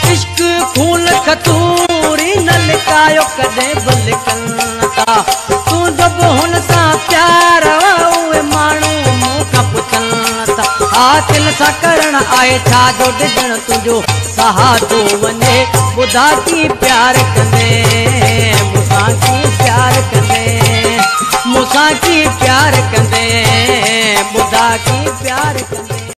इश्क खून खतूरी न लिकायो कदे बलकनता तू जब हुन सा प्यार उए मानू मुखा पुछनता आ दिल सा करण आए छा जो डिजण तुझो सहा तो वने बुधा की प्यार कंदे मुसा की प्यार कंदे मुसा की प्यार कंदे बुधा की प्यार कंदे।